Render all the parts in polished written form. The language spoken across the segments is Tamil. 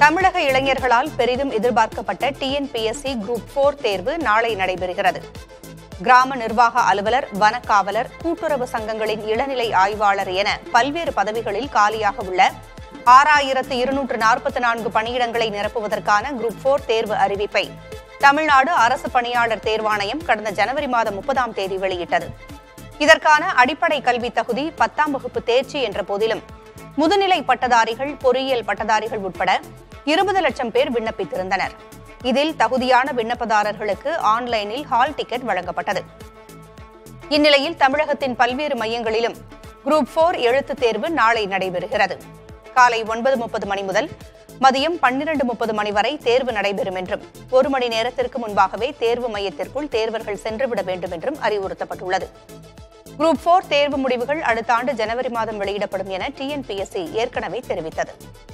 தமிழக இளைஞர்களால் பெரிதும் எதிர்பார்க்கப்பட்ட டிஎன்பிஎஸ்சி குரூப் 4 தேர்வு நாளை நடைபெறுகிறது. கிராம நிர்வாக அலுவலர், வனக்காவலர், கூட்டுறவு சங்கங்களின் இளநிலை ஆய்வாளர் என பல்வேறு பதவிகளில் காலியாக உள்ள 6244 பணியிடங்களை நிரப்புவதற்கான குரூப் 4 தேர்வு அறிவிப்பை தமிழ்நாடு அரசு பணியாளர் தேர்வாணையம் கடந்த ஜனவரி மாதம் 30ஆம் தேதி வெளியிட்டது. இதற்கான அடிப்படை கல்வி தகுதி 10ஆம் வகுப்பு தேர்ச்சி என்ற போதிலும் முதுநிலை பட்டதாரிகள், பொறியியல் பட்டதாரிகள் உட்பட 20 லட்சம் பேர் விண்ணப்பித்திருந்தனர். இதில் தகுதியான விண்ணப்பதாரர்களுக்கு ஆன்லைனில் ஹால் டிக்கெட் வழங்கப்பட்டது. இந்நிலையில் தமிழகத்தின் பல்வேறு மையங்களிலும் குரூப் 4 எழுத்துத் தேர்வு நாளை நடைபெறுகிறது. காலை 9:30 மணி முதல் மதியம் 12:30 மணி வரை தேர்வு நடைபெறும் என்றும் 1 மணி நேரத்திற்கு முன்பாகவே தேர்வு மையத்திற்குள் தேர்வர்கள் சென்றுவிட வேண்டும் என்றும் அறிவுறுத்தப்பட்டுள்ளது. குரூப் 4 தேர்வு முடிவுகள் அடுத்த ஆண்டு ஜனவரி மாதம் வெளியிடப்படும் என டிஎன்பிஎஸ்சி ஏற்கனவே தெரிவித்தது.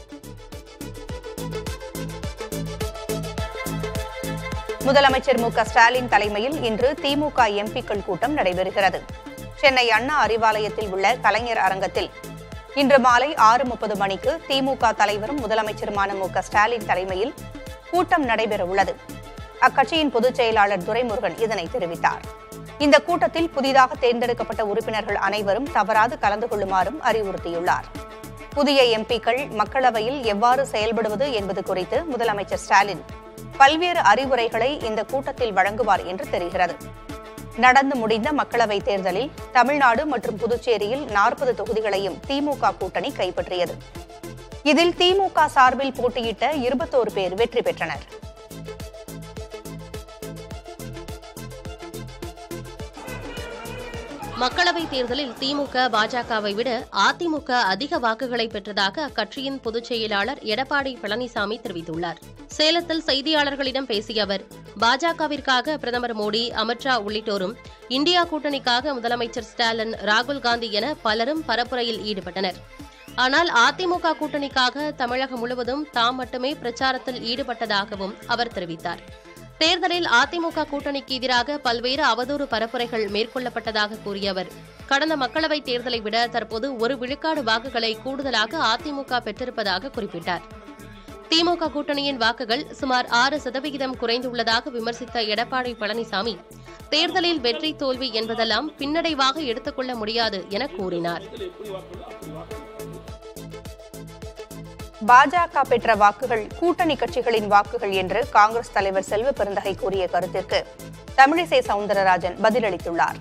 முதலமைச்சர் மு.க.ஸ்டாலின் தலைமையில் இன்று திமுக எம்பிக்கள் கூட்டம் நடைபெறுகிறது. சென்னை அண்ணா அறிவாலயத்தில் உள்ள கலைஞர் அரங்கத்தில் இன்று மாலை 6:30 மணிக்கு திமுக தலைவரும் முதலமைச்சருமான மு.க.ஸ்டாலின் தலைமையில் கூட்டம் நடைபெறவுள்ளது. அக்கட்சியின் பொதுச் செயலாளர் துரைமுருகன் இதனை தெரிவித்தார். இந்த கூட்டத்தில் புதிதாக தேர்ந்தெடுக்கப்பட்ட உறுப்பினர்கள் அனைவரும் தவறாது கலந்து கொள்ளுமாறும் அறிவுறுத்தியுள்ளார். புதிய எம்பிக்கள் மக்களவையில் எவ்வாறு செயல்படுவது என்பது குறித்து முதலமைச்சர் ஸ்டாலின் பல்வேறு அறிவுரைகளை இந்த கூட்டத்தில் வழங்குவார் என்று தெரிகிறது. நடந்து முடிந்த மக்களவைத் தேர்தலில் தமிழ்நாடு மற்றும் புதுச்சேரியில் 40 தொகுதிகளையும் திமுக கூட்டணி கைப்பற்றியது. இதில் திமுக சார்பில் போட்டியிட்ட 21 பேர் வெற்றி பெற்றனர். மக்களவைத் தேர்தலில் திமுக, பாஜகவை விட அதிமுக அதிக வாக்குகளை பெற்றதாக அக்கட்சியின் பொதுச் செயலாளர் எடப்பாடி பழனிசாமி தெரிவித்துள்ளார். சேலத்தில் செய்தியாளர்களிடம் பேசிய அவர், பாஜகவிற்காக பிரதமர் மோடி, அமித் ஷா உள்ளிட்டோரும், இந்தியா கூட்டணிக்காக முதலமைச்சர் ஸ்டாலின், ராகுல் காந்தி என பலரும் பரப்புரையில் ஈடுபட்டனர். ஆனால் அதிமுக கூட்டணிக்காக தமிழகம் முழுவதும் தாம் மட்டுமே பிரச்சாரத்தில் ஈடுபட்டதாகவும் அவர் தெரிவித்தார். தேர்தலில் அதிமுக கூட்டணிக்கு எதிராக பல்வேறு அவதூறு பரப்புரைகள் மேற்கொள்ளப்பட்டதாக கூறிய அவர், கடந்த மக்களவைத் தேர்தலை விட தற்போது 1 விழுக்காடு வாக்குகளை கூடுதலாக அதிமுக பெற்றிருப்பதாக குறிப்பிட்டார். திமுக கூட்டணியின் வாக்குகள் சுமார் 6% குறைந்துள்ளதாக விமர்சித்த எடப்பாடி பழனிசாமி, தேர்தலில் வெற்றி தோல்வி என்பதெல்லாம் பின்னடைவாக எடுத்துக் கொள்ள முடியாது என கூறினார். பாஜக பெற்ற வாக்குகள் கூட்டணி கட்சிகளின் வாக்குகள் என்று காங்கிரஸ் தலைவர் செல்வ பெருந்தகை கூறிய கருத்திற்கு தமிழிசை சவுந்தரராஜன் பதிலளித்துள்ளார்.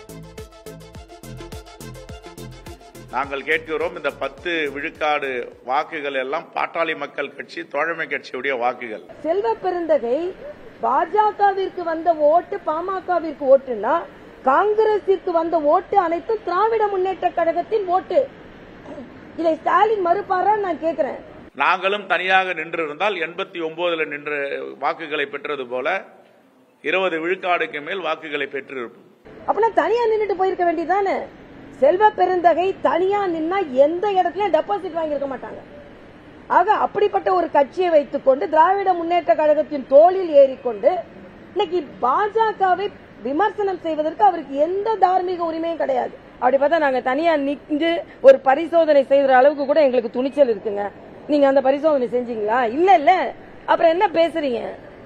நாங்கள் கேட்கிறோம், இந்த 10 விழுக்காடு வாக்குகள் எல்லாம் பாட்டாளி மக்கள் கட்சி, தோழமை கட்சியுடைய வாக்குகள். செல்வ பெருந்தகை பாஜகவிற்கு வந்த ஓட்டு பாமகவிற்கு ஓட்டுனா, காங்கிரசிற்கு வந்த ஓட்டு அனைத்தும் திராவிட முன்னேற்ற கழகத்தின் ஓட்டு. இதை ஸ்டாலின் மறுப்பாரா நான் கேட்கிறேன். நாங்களும் தனியாக நின்றிருந்தால் 89 நின்று வாக்குகளை பெற்றது போல 20 விழுக்காடுக்கு மேல் வாக்குகளை பெற்றிருப்போம். அப்பனா தனியா நின்றுட்டு போயிருக்க வேண்டியதானே? செல்வ பெருந்தகை தனியா நின்னா எந்த இடத்துலயும் டெபாசிட் வாங்கியிருக்க மாட்டாங்க. ஆக அப்படிப்பட்ட ஒரு கட்சியை வைத்துக் கொண்டு திராவிட முன்னேற்ற கழகத்தின் தோளில் ஏறிக்கொண்டு இன்னைக்கு பாஜகவை விமர்சனம் செய்வதற்கு அவருக்கு எந்த தார்மீக உரிமையும் கிடையாது. அப்படி பார்த்தா நாங்க தனியா நின்று ஒரு பரிசோதனை செய்யற அளவுக்கு கூட எங்களுக்கு துணிச்சல் இருக்குங்க. நீங்க அந்த பரிசோதனை செஞ்சீங்களா? இல்ல, அப்புறம் என்ன பேசுறீங்க?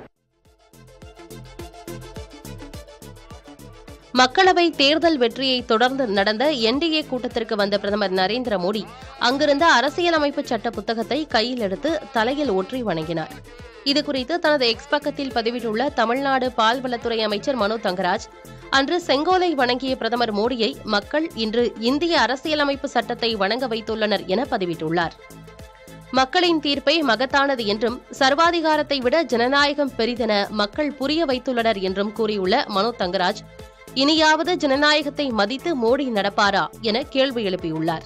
மக்களவை தேர்தல் வெற்றியை தொடர்ந்து நடந்த என்டிஏ கூட்டத்திற்கு வந்த பிரதமர் நரேந்திர மோடி அங்கிருந்த அரசியலமைப்பு சட்ட புத்தகத்தை கையில் எடுத்து தலையில் ஒற்றி வணங்கினார். இதுகுறித்து தனது எக்ஸ் பக்கத்தில் பதிவிட்டுள்ள தமிழ்நாடு பால்வளத்துறை அமைச்சர் மனோ தங்கராஜ், அன்று செங்கோலை வணங்கிய பிரதமர் மோடியை மக்கள் இன்று இந்திய அரசியலமைப்பு சட்டத்தை வணங்க வைத்துள்ளனர் என பதிவிட்டுள்ளார். மக்களின் தீர்ப்பை மகத்தானது என்றும் சர்வாதிகாரத்தை விட ஜனநாயகம் பெரிதென மக்கள் புரிய வைத்துள்ளனர் என்றும் கூறியுள்ள மனோ தங்கராஜ், இனியாவது ஜனநாயகத்தை மதித்து மோடி நடப்பாரா என கேள்வி எழுப்பியுள்ளார்.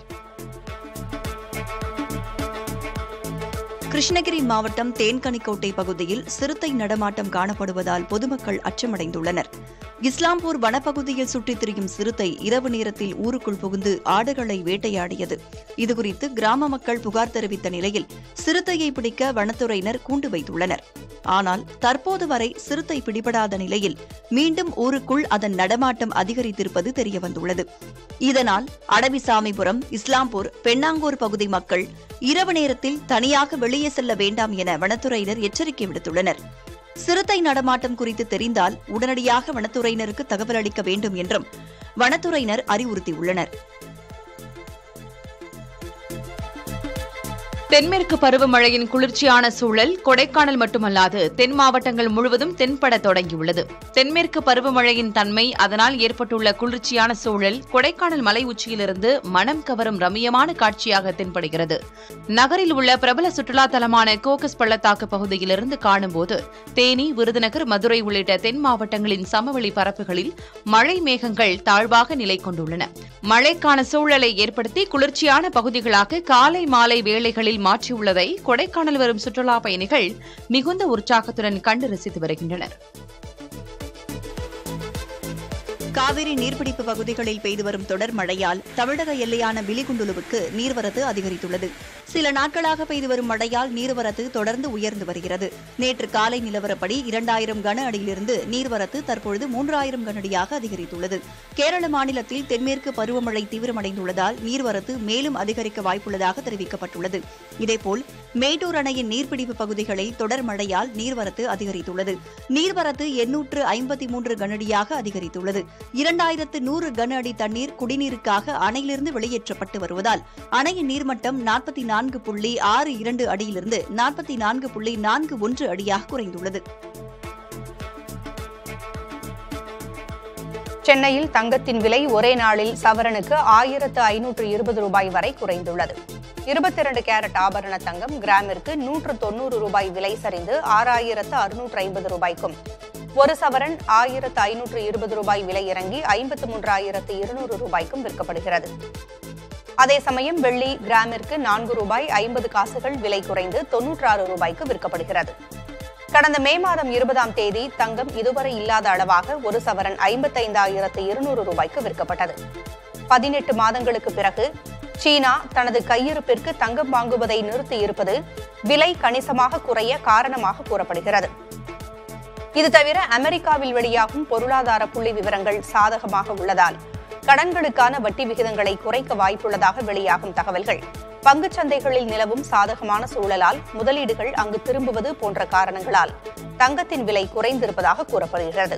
கிருஷ்ணகிரி மாவட்டம் தேன்கனிக்கோட்டை பகுதியில் சிறுத்தை நடமாட்டம் காணப்படுவதால் பொதுமக்கள் அச்சமடைந்துள்ளனர். இஸ்லாம்பூர் வனப்பகுதியில் சுற்றித் திரியும் சிறுத்தை இரவு நேரத்தில் ஊருக்குள் புகுந்து ஆடுகளை வேட்டையாடியது. இதுகுறித்து கிராம மக்கள் புகார் தெரிவித்த நிலையில் சிறுத்தையை பிடிக்க வனத்துறையினர் கூண்டு வைத்துள்ளனர். ஆனால் தற்போது வரை சிறுத்தை பிடிபடாத நிலையில் மீண்டும் ஊருக்குள் அதன் நடமாட்டம் அதிகரித்திருப்பது தெரியவந்துள்ளது. இதனால் அடவிசாமிபுரம், இஸ்லாம்பூர், பெண்ணாங்கூர் பகுதி மக்கள் இரவு நேரத்தில் தனியாக வெளியே வெளியே செல்ல வேண்டாம் என வனத்துறையினர் எச்சரிக்கை விடுத்துள்ளனர். சிறுத்தை நடமாட்டம் குறித்து தெரிந்தால் உடனடியாக வனத்துறையினருக்கு தகவல் அளிக்க வேண்டும் என்றும் வனத்துறையினர் அறிவுறுத்தியுள்ளனர். தென்மேற்கு பருவமழையின் குளிர்ச்சியான சூழல் கொடைக்கானல் மட்டுமல்லாது தென் மாவட்டங்கள் முழுவதும் தென்பட தொடங்கியுள்ளது. தென்மேற்கு பருவமழையின் தன்மை, அதனால் ஏற்பட்டுள்ள குளிர்ச்சியான சூழல் கொடைக்கானல் மலை உச்சியிலிருந்து மனம் கவரும் ரம்மியமான காட்சியாக தென்படுகிறது. நகரில் உள்ள பிரபல சுற்றுலா தலமான கோக்கஸ் பள்ளத்தாக்கு பகுதியிலிருந்து காணும்போது தேனி, விருதுநகர், மதுரை உள்ளிட்ட தென் மாவட்டங்களின் சமவெளி பரப்புகளில் மழை மேகங்கள் தாழ்வாக நிலை கொண்டுள்ளன. மழைக்கான சூழலை ஏற்படுத்தி குளிர்ச்சியான பகுதிகளாக காலை மாலை வேளைகளில் மாற்றியுள்ளதை கொடைக்கானல் வரும் சுற்றுலா பயணிகள் மிகுந்த உற்சாகத்துடன் கண்டு ரசித்து வருகின்றனர். காவிரி நீர்பிடிப்பு பகுதிகளில் பெய்து வரும் தொடர் மழையால் தமிழக எல்லையான பிலிகுண்டுலுவுக்கு நீர்வரத்து அதிகரித்துள்ளது. சில நாட்களாக பெய்து வரும் மழையால் நீர்வரத்து தொடர்ந்து உயர்ந்து வருகிறது. நேற்று காலை நிலவரப்படி 2000 கன அடியிலிருந்து நீர்வரத்து தற்பொழுது 3000 கன அடியாக அதிகரித்துள்ளது. கேரள மாநிலத்தில் தென்மேற்கு பருவமழை தீவிரமடைந்துள்ளதால் நீர்வரத்து மேலும் அதிகரிக்க வாய்ப்புள்ளதாக தெரிவிக்கப்பட்டுள்ளது. இதேபோல் மேட்டூர் அணையின் நீர்பிடிப்பு பகுதிகளில் தொடர் மழையால் நீர்வரத்து அதிகரித்துள்ளது. நீர்வரத்து 853 கனஅடியாக அதிகரித்துள்ளது. 2100 கன அடி தண்ணீர் குடிநீருக்காக அணையிலிருந்து வெளியேற்றப்பட்டு வருவதால் அணையின் நீர்மட்டம் 44.62 அடியிலிருந்து 44.41 அடியாக குறைந்துள்ளது. சென்னையில் தங்கத்தின் விலை ஒரே நாளில் சவரனுக்கு 1520 ரூபாய் வரை குறைந்துள்ளது. 22 கேரட் ஆபரண தங்கம் கிராமிற்கு 190 ரூபாய் விலை சரிந்து 6650 ரூபாய்க்கும், ஒரு சவரன் 1520 ரூபாய் விலை இறங்கி 53200 ரூபாய்க்கும் விற்கப்படுகிறது. அதே சமயம் வெள்ளி கிராமிற்கு 4 ரூபாய் 50 காசுகள் விலை குறைந்து 96 ரூபாய்க்கு விற்கப்படுகிறது. கடந்த மே மாதம் 20ஆம் தேதி தங்கம் இதுவரை இல்லாத அளவாக ஒரு சவரன் 55200 ரூபாய்க்கு விற்கப்பட்டது. 18 மாதங்களுக்கு பிறகு சீனா தனது கையிருப்பிற்கு தங்கம் வாங்குவதை நிறுத்தியிருப்பது விலை கணிசமாக குறைய காரணமாக கூறப்படுகிறது. இது தவிர அமெரிக்காவில் வெளியாகும் பொருளாதார புள்ளி விவரங்கள் சாதகமாக உள்ளதால் கடன்களுக்கான வட்டி விகிதங்களை குறைக்க வாய்ப்புள்ளதாக வெளியாகும் தகவல்கள், பங்குச் சந்தைகளில் நிலவும் சாதகமான சூழலால் முதலீடுகள் அங்கு திரும்புவது போன்ற காரணங்களால் தங்கத்தின் விலை குறைந்திருப்பதாக கூறப்படுகிறது.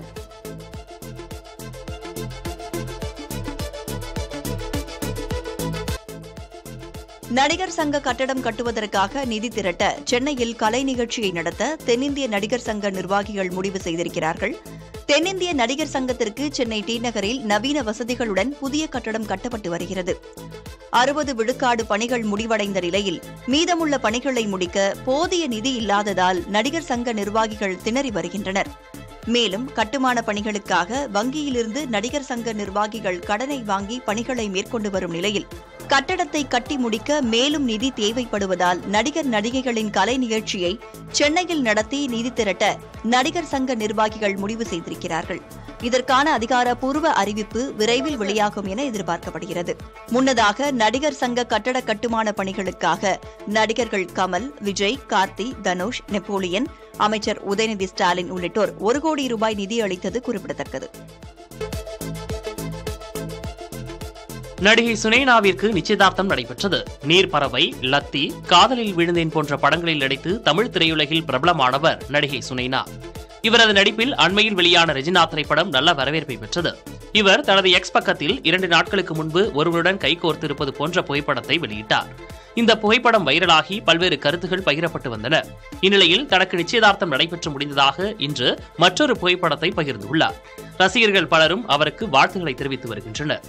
நடிகர் சங்க கட்டடம் கட்டுவதற்காக நிதி திரட்ட சென்னையில் கலை நிகழ்ச்சியை நடத்த தென்னிந்திய நடிகர் சங்க நிர்வாகிகள் முடிவு செய்திருக்கிறார்கள். தென்னிந்திய நடிகர் சங்கத்திற்கு சென்னை டி நகரில் நவீன வசதிகளுடன் புதிய கட்டடம் கட்டப்பட்டு வருகிறது. 60 விழுக்காடு பணிகள் முடிவடைந்த நிலையில் மீதமுள்ள பணிகளை முடிக்க போதிய நிதி இல்லாததால் நடிகர் சங்க நிர்வாகிகள் திணறி வருகின்றனர். மேலும் கட்டுமான பணிகளுக்காக வங்கியிலிருந்து நடிகர் சங்க நிர்வாகிகள் கடனை வாங்கி பணிகளை மேற்கொண்டு வரும் நிலையில் கட்டடத்தை கட்டி முடிக்க மேலும் நிதி தேவைப்படுவதால் நடிகர் நடிகைகளின் கலை நிகழ்ச்சியை சென்னையில் நடத்தி நிதி திரட்ட நடிகர் சங்க நிர்வாகிகள் முடிவு செய்திருக்கிறார்கள். இதற்கான அதிகாரப்பூர்வ அறிவிப்பு விரைவில் வெளியாகும் என எதிர்பார்க்கப்படுகிறது. முன்னதாக நடிகர் சங்க கட்டட கட்டுமான பணிகளுக்காக நடிகர்கள் கமல், விஜய், கார்த்தி, தனுஷ், நெப்போலியன், அமைச்சர் உதயநிதி ஸ்டாலின் உள்ளிட்டோர் 1 கோடி ரூபாய் நிதி அளித்தது குறிப்பிடத்தக்கது. நடிகை சுனைனாவிற்கு நிச்சயதார்த்தம் நடைபெற்றது. நீர்பறவை, லத்தி, காதலில் விழுந்தேன் போன்ற படங்களில் நடித்து தமிழ் திரையுலகில் பிரபலமானவர் நடிகை சுனைனா. இவரது நடிப்பில் அண்மையில் வெளியான ரெஜினா திரைப்படம் நல்ல வரவேற்பை பெற்றது. இவர் தனது எக்ஸ் பக்கத்தில் 2 நாட்களுக்கு முன்பு ஒருவருடன் கைகோர்த்திருப்பது போன்ற புகைப்படத்தை வெளியிட்டார். இந்த புகைப்படம் வைரலாகி பல்வேறு கருத்துகள் பகிரப்பட்டு வந்தன. இந்நிலையில் தனக்கு நிச்சயதார்த்தம் நடைபெற்று முடிந்ததாக இன்று மற்றொரு புகைப்படத்தை பகிர்ந்துள்ளார். ரசிகர்கள் பலரும் அவருக்கு வாழ்த்துக்களை தெரிவித்து வருகின்றனர்.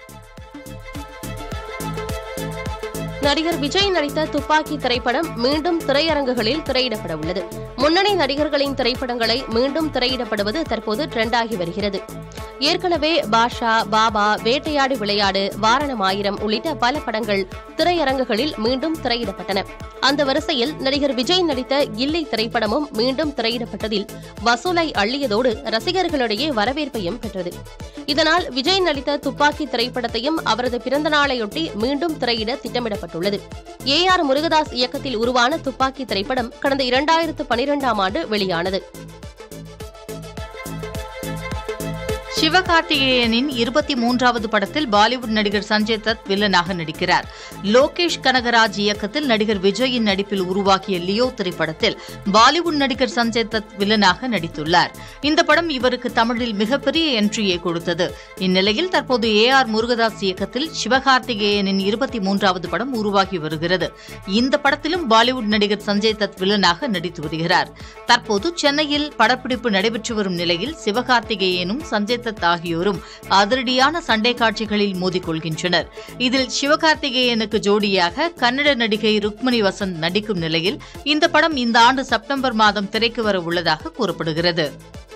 நடிகர் விஜய் நடித்த துப்பாக்கி திரைப்படம் மீண்டும் திரையரங்குகளில் திரையிடப்பட உள்ளது. முன்னணி நடிகர்களின் திரைப்படங்களை மீண்டும் திரையிடப்படுவது தற்போது ட்ரெண்டாகி வருகிறது. ஏற்கனவே பாஷா, பாபா, வேட்டையாடு விளையாடு, வாரணம் 1000 உள்ளிட்ட பல படங்கள் திரையரங்குகளில் மீண்டும் திரையிடப்பட்டன. அந்த வரிசையில் நடிகர் விஜய் நடித்த கில்லி திரைப்படமும் மீண்டும் திரையிடப்பட்டதில் வசூலை அள்ளியதோடு ரசிகர்களிடையே வரவேற்பையும் பெற்றது. இதனால் விஜய் நடித்த துப்பாக்கி திரைப்படத்தையும் அவரது பிறந்த நாளையொட்டி மீண்டும் திரையிட திட்டமிடப்பட்டுள்ளது. AR முருகதாஸ் இயக்கத்தில் உருவான துப்பாக்கி திரைப்படம் கடந்த 2012ஆம் ஆண்டு வெளியானது. சிவகார்த்திகேயனின் 23வது படத்தில் பாலிவுட் நடிகர் சஞ்சய் தத் வில்லனாக நடிக்கிறார். லோகேஷ் கனகராஜ் இயக்கத்தில் நடிகர் விஜயின் நடிப்பில் உருவாக்கிய லியோ திரைப்படத்தில் பாலிவுட் நடிகர் சஞ்சய் தத் வில்லனாக நடித்துள்ளார். இந்த படம் இவருக்கு தமிழில் மிகப்பெரிய என்ட்ரியை கொடுத்தது. இந்நிலையில் தற்போது AR முருகதாஸ் இயக்கத்தில் சிவகார்த்திகேயனின் 23வது படம் உருவாகி வருகிறது. இந்த படத்திலும் பாலிவுட் நடிகர் சஞ்சய் தத் வில்லனாக நடித்து வருகிறார். தற்போது சென்னையில் படப்பிடிப்பு நடைபெற்று வரும் நிலையில் சிவகார்த்திகேயனும் சஞ்சய் தத் ஆகியோரும் அதிரடியான சண்டை காட்சிகளில் மோதிக்கொள்கின்றனர். இதில் சிவகார்த்திகேயனுக்கு ஜோடியாக கன்னட நடிகை ருக்மணி வசந்த் நடிக்கும் நிலையில் இந்த படம் இந்த ஆண்டு செப்டம்பர் மாதம் திரைக்கு வர உள்ளதாக கூறப்படுகிறது.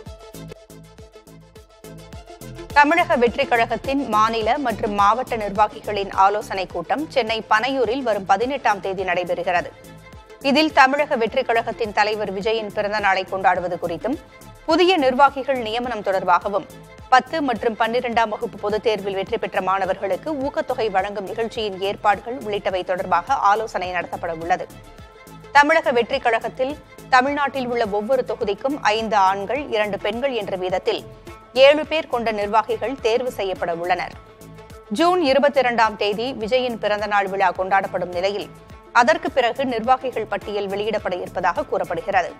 தமிழக வெற்றிக் கழகத்தின் மாநில மற்றும் மாவட்ட நிர்வாகிகளின் ஆலோசனைக் கூட்டம் சென்னை பனையூரில் வரும் 18ஆம் தேதி நடைபெறுகிறது. இதில் தமிழக வெற்றிக் கழகத்தின் தலைவர் விஜயின் பிறந்த நாளை கொண்டாடுவது குறித்தும், புதிய நிர்வாகிகள் நியமனம் தொடர்பாகவும், 10 மற்றும் 12ஆம் வகுப்பு பொதுத் தேர்வில் வெற்றி பெற்ற மாணவர்களுக்கு ஊக்கத்தொகை வழங்கும் நிகழ்ச்சியின் ஏற்பாடுகள் உள்ளிட்டவை தொடர்பாக ஆலோசனை நடத்தப்பட உள்ளது. தமிழக வெற்றிக் கழகத்தில் தமிழ்நாட்டில் உள்ள ஒவ்வொரு தொகுதிக்கும் 5 ஆண்கள் 2 பெண்கள் என்ற வீதத்தில் 7 பேர் கொண்ட நிர்வாகிகள் தேர்வு செய்யப்பட உள்ளனர். ஜூன் 22ஆம் தேதி விஜயின் பிறந்தநாள் விழா கொண்டாடப்படும் நிலையில் அதற்கு பிறகு நிர்வாகிகள் பட்டியல் வெளியிடப்பட இருப்பதாக கூறப்படுகிறது.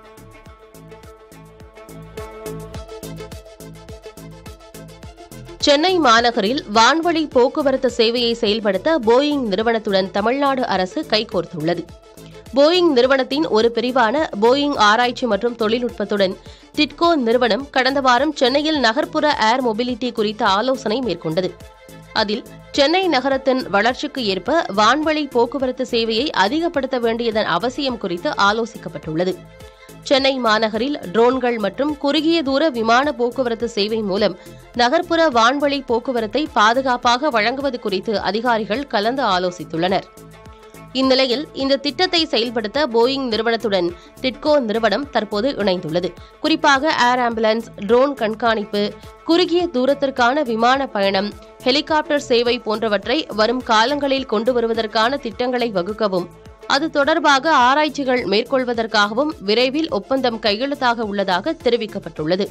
சென்னை மாநகரில் வான்வழி போக்குவரத்து சேவையை செயல்படுத்த போயிங் நிறுவனத்துடன் தமிழ்நாடு அரசு கைகோர்த்துள்ளது. போயிங் நிறுவனத்தின் ஒரு பிரிவான போயிங் ஆராய்ச்சி மற்றும் தொழில்நுட்பத்துடன் டிட்கோ நிறுவனம் கடந்த வாரம் சென்னையில் நகர்ப்புற ஏர் மொபிலிட்டி குறித்த ஆலோசனை மேற்கொண்டது. அதில் சென்னை நகரத்தின் வளர்ச்சிக்கு ஏற்ப வான்வழி போக்குவரத்து சேவையை அதிகப்படுத்த வேண்டியதன் அவசியம் குறித்து ஆலோசிக்கப்பட்டுள்ளது. சென்னை மாநகரில் ட்ரோன்கள் மற்றும் குறுகிய தூர விமான போக்குவரத்து சேவை மூலம் நகர்ப்புற வான்வழி போக்குவரத்தை பாதுகாப்பாக வழங்குவது குறித்து அதிகாரிகள் கலந்து ஆலோசித்துள்ளனர். இந்நிலையில் இந்த திட்டத்தை செயல்படுத்த போயிங் நிறுவனத்துடன் டிட்கோ நிறுவனம் தற்போது இணைந்துள்ளது. குறிப்பாக ஏர் ஆம்புலன்ஸ், ட்ரோன் கண்காணிப்பு, குறுகிய தூரத்திற்கான விமான பயணம், ஹெலிகாப்டர் சேவை போன்றவற்றை வரும் காலங்களில் கொண்டு வருவதற்கான திட்டங்களை வகுக்கவும், அது தொடர்பாக ஆராய்ச்சிகள் மேற்கொள்வதற்காகவும் விரைவில் ஒப்பந்தம் கையெழுத்தாக உள்ளதாக தெரிவிக்கப்பட்டுள்ளது.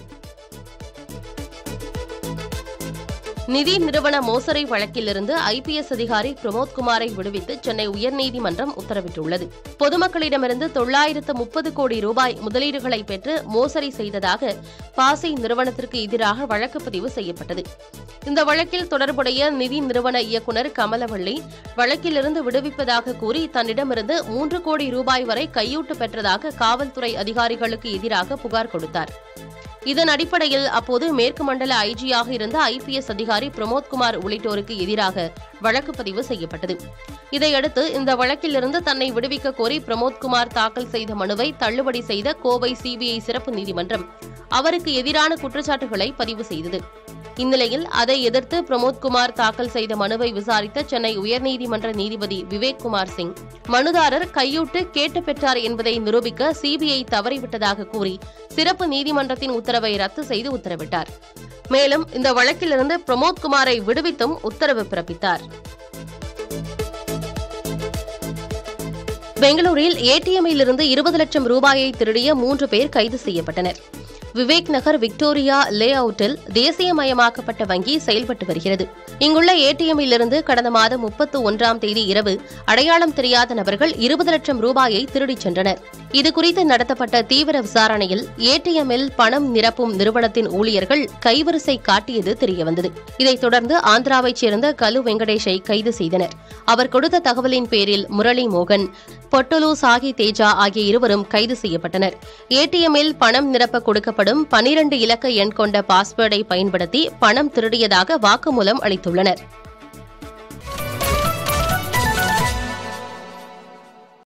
நிதி நிறுவன மோசடி வழக்கிலிருந்து IPS அதிகாரி பிரமோத்குமாரை விடுவித்து சென்னை உயர்நீதிமன்றம் உத்தரவிட்டுள்ளது. பொதுமக்களிடமிருந்து 930 கோடி ரூபாய் முதலீடுகளை பெற்று மோசடி செய்ததாக பாசி நிறுவனத்திற்கு எதிராக வழக்கு பதிவு செய்யப்பட்டது. இந்த வழக்கில் தொடர்புடைய நிதி நிறுவன இயக்குநர் கமலவள்ளி வழக்கிலிருந்து விடுவிப்பதாக கூறி தன்னிடமிருந்து 3 கோடி ரூபாய் வரை கையூட்டு பெற்றதாக காவல்துறை அதிகாரிகளுக்கு எதிராக புகார் கொடுத்தார். இதன் அடிப்படையில் அப்போது மேற்கு மண்டல IG-யாக இருந்த IPS அதிகாரி பிரமோத்குமார் உள்ளிட்டோருக்கு எதிராக வழக்கு பதிவு செய்யப்பட்டது. இதையடுத்து இந்த வழக்கிலிருந்து தன்னை விடுவிக்க கோரி பிரமோத்குமார் தாக்கல் செய்த மனுவை தள்ளுபடி செய்த கோவை CBI சிறப்பு நீதிமன்றம் அவருக்கு எதிரான குற்றச்சாட்டுகளை பதிவு செய்தது. இந்நிலையில் அதை எதிர்த்து பிரமோத்குமார் தாக்கல் செய்த மனுவை விசாரித்த சென்னை உயர்நீதிமன்ற நீதிபதி விவேக் குமார் சிங், மனுதாரர் கையூட்டு கேட்டு பெற்றார் என்பதை நிரூபிக்க CBI தவறிவிட்டதாக கூறி சிறப்பு நீதிமன்றத்தின் உத்தரவை ரத்து செய்து உத்தரவிட்டார். மேலும் இந்த வழக்கிலிருந்து பிரமோத்குமாரை விடுவித்தும் உத்தரவு பிறப்பித்தார். பெங்களூரில் ATM-இல் இருந்து 20 லட்சம் ரூபாயை திருடிய 3 பேர் கைது செய்யப்பட்டனர். விவேக் நகர் விக்டோரியா லே அவுட்டில் தேசியமயமாக்கப்பட்ட வங்கி செயல்பட்டு வருகிறது. இங்குள்ள ATM-இல் இருந்து கடந்த மாதம் 31ஆம் தேதி இரவு அடையாளம் தெரியாத நபர்கள் 20 லட்சம் ரூபாயை திருடிச் சென்றனர். இதுகுறித்து நடத்தப்பட்ட தீவிர விசாரணையில் ATM-இல் பணம் நிரப்பும் நிறுவனத்தின் ஊழியர்கள் கைவரிசை காட்டியது தெரியவந்தது. இதைத் தொடர்ந்து ஆந்திராவைச் சேர்ந்த கலு வெங்கடேஷை கைது செய்தனர். அவர் கொடுத்த தகவலின் பேரில் முரளி மோகன், பொட்டலு சாகி தேஜா ஆகிய இருவரும் கைது செய்யப்பட்டனர். ATM-இல் பணம் நிரப்ப கொடுக்கப்படும் 12 இலக்க எண் கொண்ட பாஸ்வேர்டை பயன்படுத்தி பணம் திருடியதாக வாக்குமூலம் அளித்துள்ளனர்.